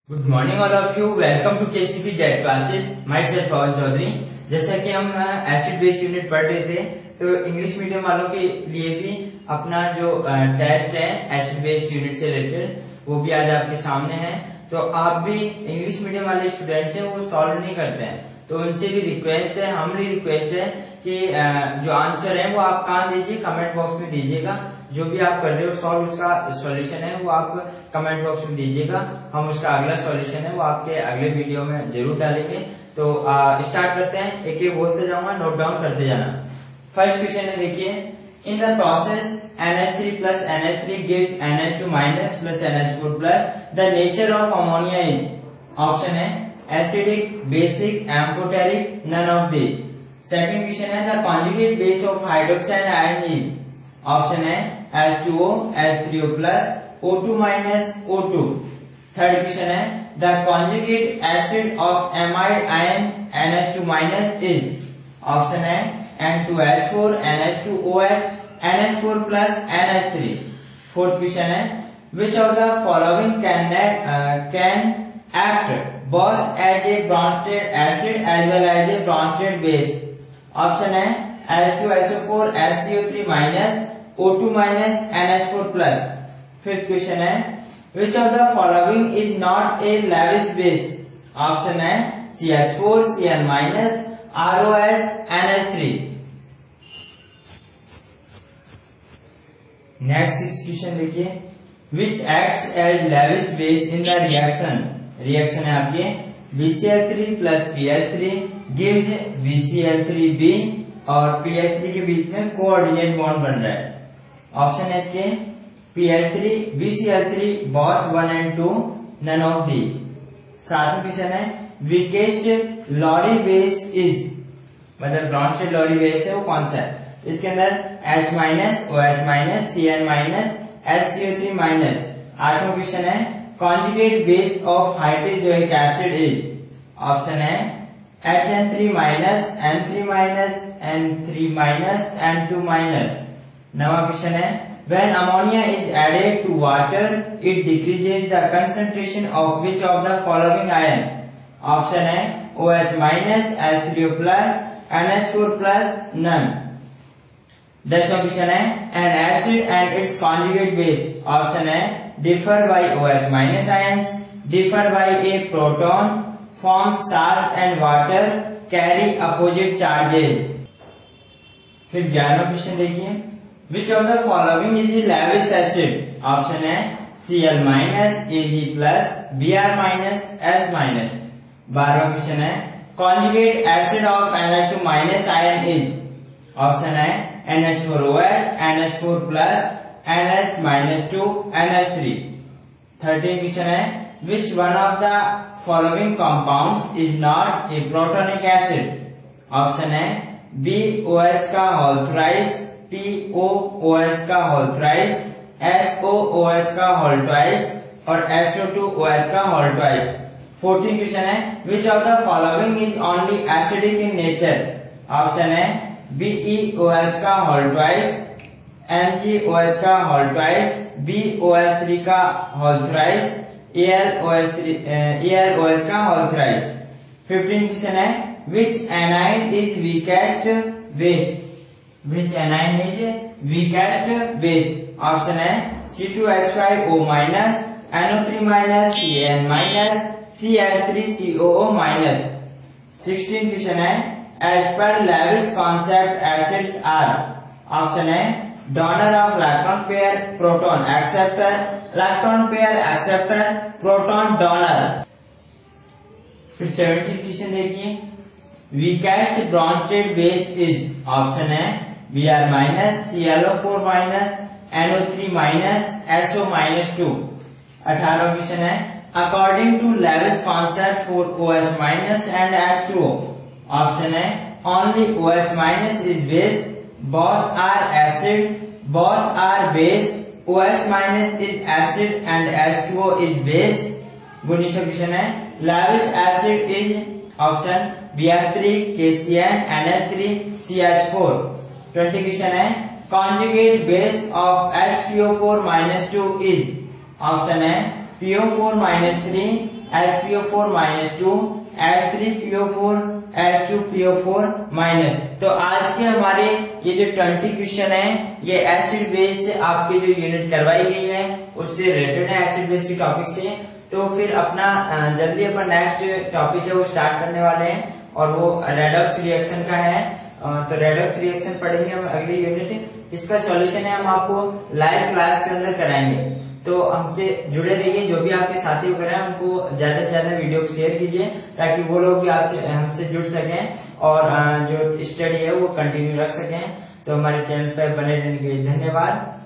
Good morning all of you. Welcome to KCP Z classes. Myself Pawan Chaudhary. जैसा कि हम acid base unit पढ़ रहे थे, तो इंग्लिश मीडियम वालों के लिए भी अपना जो टेस्ट है एसिड बेस यूनिट से रिलेटेड, वो भी आज आपके सामने है। तो आप भी इंग्लिश मीडियम वाले स्टूडेंट्स हैं, वो सॉल्व नहीं करते हैं, तो उनसे भी रिक्वेस्ट है, हमारी रिक्वेस्ट है कि जो आंसर है वो आप कहाँ दीजिए, कमेंट बॉक्स में दीजिएगा। जो भी आप कर रहे हो सॉल्व, उसका सॉल्यूशन है वो आप कमेंट बॉक्स में दीजिएगा। हम उसका अगला सॉल्यूशन है वो आपके अगले वीडियो में जरूर डालेंगे। तो स्टार्ट करते हैं, एक एक बोलते जाऊंगा, नोट डाउन करते जाना। फर्स्ट क्वेश्चन है, देखिए, in the process NH3 plus NH3 gives NH2 minus plus NH4 plus, the nature of ammonia is, option है acidic, basic, amphoteric, none of these। Second question है, the conjugate base of hydroxide ion is, option है H2O, H3O plus, O2 minus O2। Third question है, the conjugate acid of amide ion NH2 minus is, option है N2H4, NH2OH, NH4 plus, NH3। Fourth question है, which of the following can act both as a Bronsted acid as well as a Bronsted base, option है H2SO4, HCO3 minus, O2 minus, NH4 plus। Fifth question है, which of the following is not a Lewis base, option है CH4, Cl minus, ROH, NH3। Next question देखिए, which acts as Lewis base in the reaction, reaction है आपके BCl3 plus PH3 gives BCl3b, और PH3 के बीच में coordinate bond बन रहा है। ऑप्शन है इसके PH3, BCl3 both 1 and 2, none of these। सातवां क्वेश्चन है, वीकेस्ट लॉरी बेस इज, मतलब ब्रॉन्स्टेड लॉरी बेस है वो कौन सा है? इसके अंदर H minus, OH minus, Cn minus, HCO3 minus. आठवां क्वेश्चन है, conjugate base of hydrazoic acid is, option है HN3 minus, N3 minus, N3 minus, N2 minus. नवा क्वेश्चन है, when ammonia is added to water it decreases the concentration of which of the following ion, option है OH minus, H3O plus, NH4 plus, none. दसवां question है, an acid and its conjugate base, option है differ by OH minus ions, differ by a proton, form salt and water, carry opposite charges. फिर 11वां question देखिए, which of the following is Lewis acid, option है Cl minus, Ag plus, Br minus, S minus. 12वां question है, conjugate acid of NH2 minus ion is, option है NH4OH, NH4 plus, NH minus 2, NH3। 13 question है, which one of the following compounds is not a protonic acid, option है BOH का whole thrice, POOH का whole thrice, SOOH का whole twice, और SO2OH का whole twice. 14 question है, which of the following is only acidic in nature, option है BeOH का whole twice, MgOH का होल ट्वाइस, BOH3 का होल थ्राइस, AlOH का होल थ्राइस। 15 क्वेश्चन है, which anion is weakest base, which anion is weakest base, option है C2H5O minus, NO3 minus, CN minus, CH3COO minus। 16 question है, as per Lewis concept acids are, option है donor of electron pair, proton acceptor, electron pair acceptor, proton donor. फिर 17 question देखिए, weakest Bronsted base is, option है Br minus, ClO4 minus, NO3 minus, SO minus 2। 18वां question है, according to Lewis concept for OH minus and H2O, option है only OH minus is base, both are acid, both are base, OH minus is acid and H2O is base। 19वां question है, Lewis acid is, option Br3, KCN, NH3, CH4। 20 question है, conjugate base of HPO4 minus 2 is, option है PO4 minus 3, HPO4 -2 H3PO4 H2PO4 minus. तो आज के हमारे ये जो 20 क्वेश्चन है ये एसिड बेस से आपकी जो यूनिट करवाई गई है उससे रिलेटेड है, एसिड बेस के टॉपिक से। तो फिर अपना जल्दी अपन नेक्स्ट टॉपिक है वो स्टार्ट करने वाले हैं और वो रेडॉक्स रिएक्शन का है। तो रेडॉक्स रिएक्शन पढ़ेंगे हम अगली यूनिट। इसका सॉल्यूशन है हम आपको लाइव क्लास के अंदर कराएंगे। तो हमसे जुड़े रहिए, जो भी आपके साथी वगैरह हैं उनको ज्यादा से ज्यादा वीडियो को शेयर कीजिए ताकि वो लोग भी आपसे हमसे जुड़ सकें और जो स्टडी है वो कंटिन्यू रख सकें। तो हमारे चैनल पर बने रहने के लिए धन्यवाद।